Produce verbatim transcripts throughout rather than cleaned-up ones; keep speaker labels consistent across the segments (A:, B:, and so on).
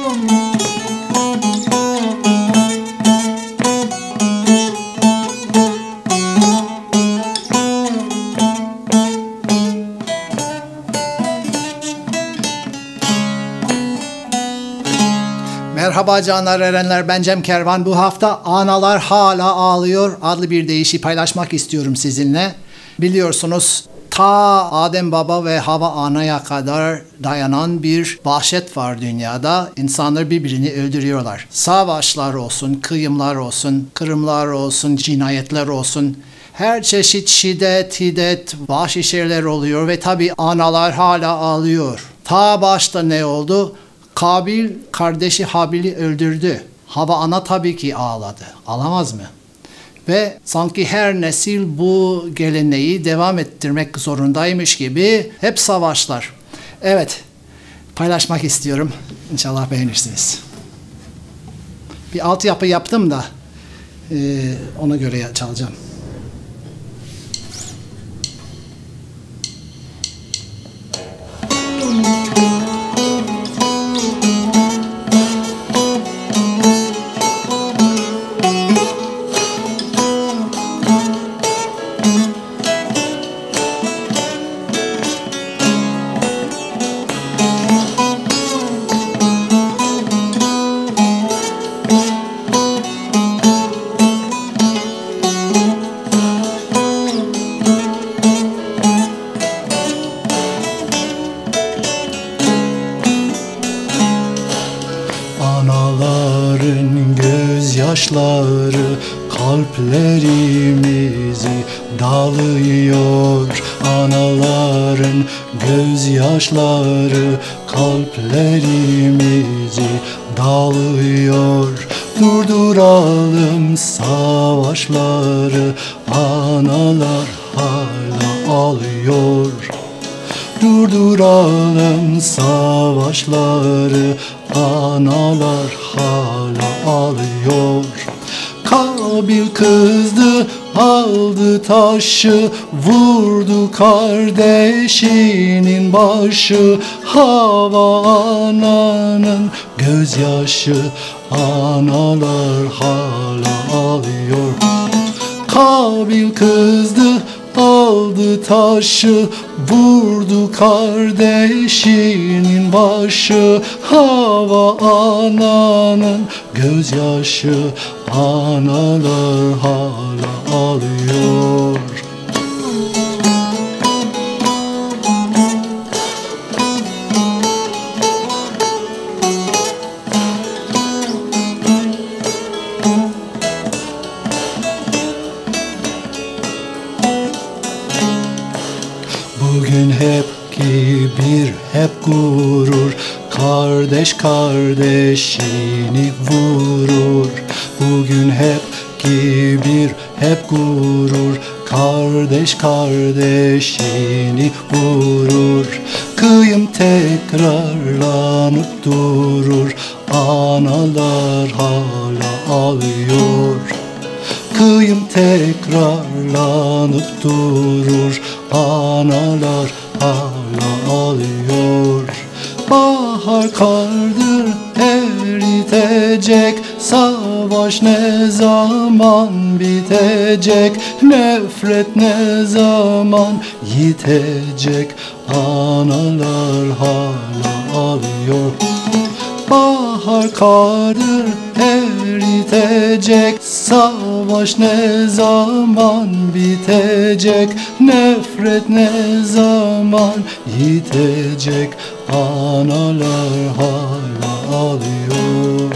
A: Merhaba canlar erenler, ben Cem Kervan. Bu hafta Analar Hala Ağlıyor adlı bir deyişi paylaşmak istiyorum sizinle. Biliyorsunuz ta Adem Baba ve Hava Ana'ya kadar dayanan bir vahşet var dünyada. İnsanlar birbirini öldürüyorlar. Savaşlar olsun, kıyımlar olsun, kırımlar olsun, cinayetler olsun. Her çeşit şiddet, hiddet, vahşi şeyler oluyor ve tabii analar hala ağlıyor. Ta başta ne oldu? Kabil kardeşi Habil'i öldürdü. Hava ana tabii ki ağladı. Ağlamaz mı? Ve sanki her nesil bu geleneği devam ettirmek zorundaymış gibi hep savaşlar. Evet, paylaşmak istiyorum. İnşallah beğenirsiniz. Bir altyapı yaptım da e, ona göre çalacağım.
B: Anaların gözyaşları kalplerimizi dağılıyor. Anaların gözyaşları kalplerimizi dağılıyor. Durduralım savaşları, analar hala ağlıyor. Durduralım savaşları, analar hala ağlıyor. Kabil kızdı, aldı taşı, vurdu kardeşinin başı. Hava ananın gözyaşı, analar hala ağlıyor. Kabil kızdı, aldı taşı, vurdu kardeşinin başı. Hava ananın gözyaşı, analar hala ağlıyor. Bugün hep kibir, hep gurur, kardeş kardeşini vurur. Bugün hep kibir, hep gurur, kardeş kardeşini vurur. Kıyım tekrarlanıp durur, analar hala ağlıyor. Kıyım tekrarlanıp durur, analar hala ağlıyor. Bahar kardır eritecek, savaş ne zaman bitecek, nefret ne zaman yitecek, analar hala ağlıyor. Bahar kardır eritecek, savaş ne zaman bitecek, nefret ne zaman yitecek, analar hala ağlıyor.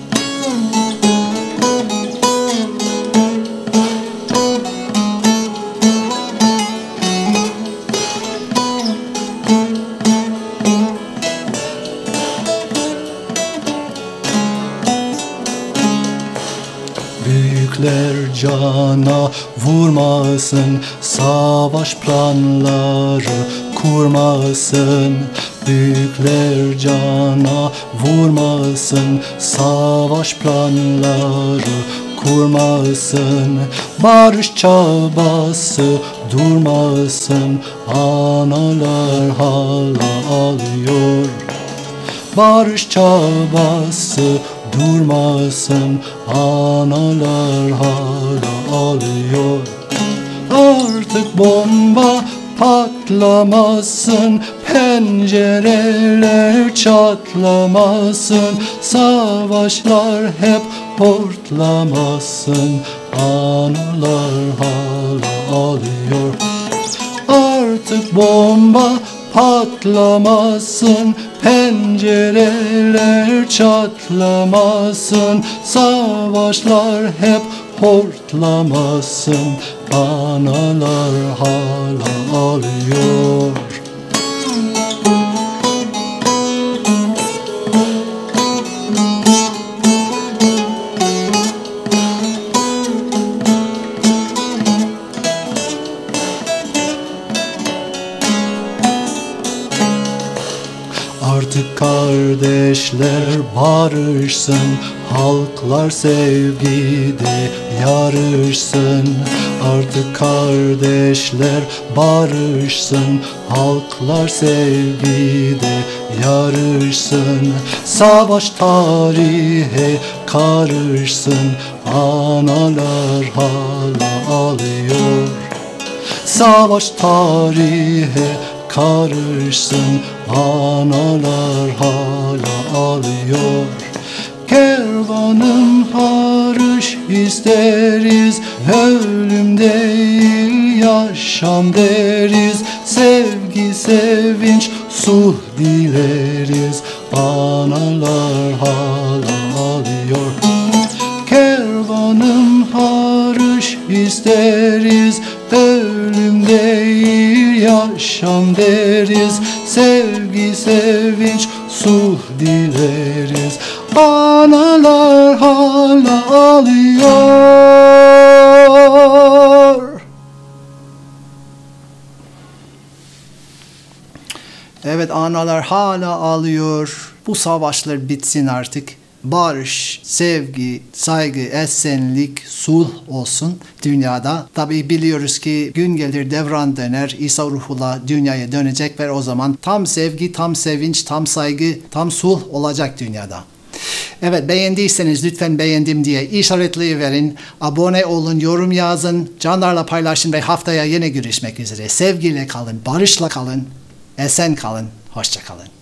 B: Büyükler cana vurmasın, savaş planları kurmasın. Büyükler cana vurmasın, savaş planları kurmasın. Barış çabası durmasın, analar hala ağlıyor. barış çabası durmasın, analar hala ağlıyor. Artık bomba patlamasın, pencereler çatlamasın, savaşlar hep hortlamasın, analar hala ağlıyor. Artık bomba patlamasın, pencereler çatlamasın, savaşlar hep hortlamasın, analar hala ağlıyor. Artık kardeşler barışsın, halklar sevgide yarışsın. Artık kardeşler barışsın, halklar sevgide yarışsın. Savaş tarihe karışsın, analar hala ağlıyor. Savaş tarihe karışsın, analar hala ağlıyor. Kervanın barış isteriz, ölüm değil yaşam deriz. Sevgi, sevinç, sulh dileriz, analar hala ağlıyor. Kervanın barış isteriz, ölüm değil yaşam deriz. Sevgi, sevinç, sulh dileriz, analar hala ağlıyor.
A: Evet, analar hala ağlıyor. Bu savaşlar bitsin artık. Barış, sevgi, saygı, esenlik, sulh olsun dünyada. Tabii biliyoruz ki gün gelir devran döner. İsa ruhuyla dünyaya dönecek ve o zaman tam sevgi, tam sevinç, tam saygı, tam sulh olacak dünyada. Evet, beğendiyseniz lütfen beğendim diye işaretleyiverin. Abone olun, yorum yazın, canlarla paylaşın ve haftaya yine görüşmek üzere. Sevgiyle kalın, barışla kalın, esen kalın, hoşça kalın.